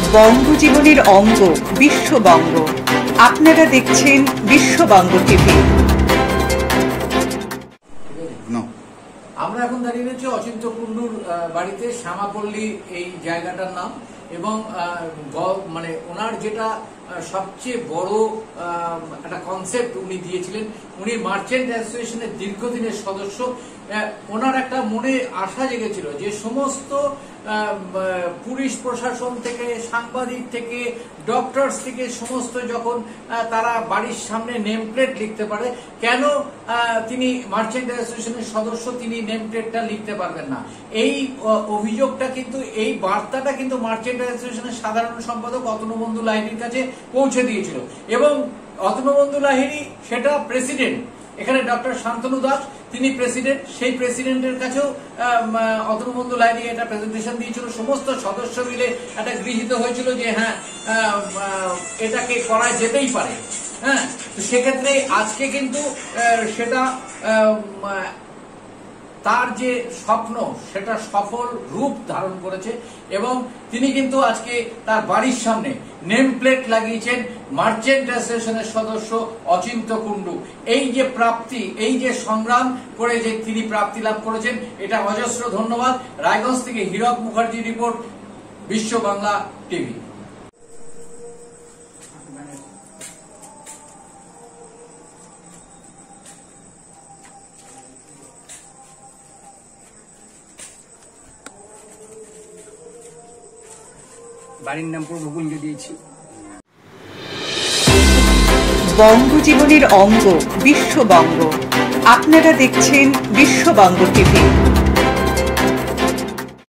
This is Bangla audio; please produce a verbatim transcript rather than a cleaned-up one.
বঙ্গজীবনের অঙ্গ বিশ্ববঙ্গ। আপনারা দেখছেন বিশ্ববঙ্গ টিভি। আমরা এখন দাঁড়িয়ে রয়েছি অচিন্ত কুণ্ডুর বাড়িতে, শ্যামাপল্লী এই জায়গাটার নাম, এবং মানে ওনার যেটা সবচেয়ে বড় একটা কনসেপ্ট উনি দিয়েছিলেন, উনি মার্চেন্ট অ্যাসোসিয়েশনের দীর্ঘদিনের সদস্য। ওনার একটা মনে আশা জেগেছিল যে সমস্ত পুলিশ প্রশাসন থেকে, সাংবাদিক থেকে, ডক্টরস থেকে সমস্ত যখন তারা বাড়ির সামনে নেম প্লেট লিখতে পারে, কেন তিনি মার্চেন্ট অ্যাসোসিয়েশনের সদস্য তিনি নেম প্লেটটা লিখতে পারবেন না? এই অভিযোগটা কিন্তু, এই বার্তাটা কিন্তু মার্চেন্ট অ্যাসোসিয়েশনের সাধারণ সম্পাদক অতনুবন্ধু লাহিড়ীর কাছে পৌঁছে দিয়েছিল, এবং অতনুবন্ধু লাহিড়ী সেটা প্রেসিডেন্ট, এখানে ডক্টর শান্তনু দাস তিনি প্রেসিডেন্ট, সেই প্রেসিডেন্টের কাছেও অতনুবন্ধু লাহিড়ী এটা প্রেজেন্টেশন দিয়েছিল। সমস্ত সদস্য মিলে এটা গৃহীত হয়েছিল যে হ্যাঁ এটাকে করা যেতেই পারে। হ্যাঁ, তো সেক্ষেত্রে আজকে কিন্তু সেটা তার যে স্বপ্ন সেটা সফল রূপ ধারণ করেছে, এবং তিনি কিন্তু আজকে তার বাড়ির সামনে নেম প্লেট লাগিয়েছেন মার্চেন্ট অ্যাসোসিয়েশনের সদস্য অচিন্ত কুণ্ডু। এই যে প্রাপ্তি, এই যে সংগ্রাম করে যে তিনি প্রাপ্তি লাভ করেছেন, এটা অজস্র ধন্যবাদ। রায়গঞ্জ থেকে হীরক মুখার্জি রিপোর্ট, বিশ্ব বাংলা টিভি। বাড়ির নাম পূর্বকুঞ্জ দিয়েছি। বঙ্গজীবনের অঙ্গ বিশ্ববঙ্গ। আপনারা দেখছেন বিশ্ববঙ্গ টিভি।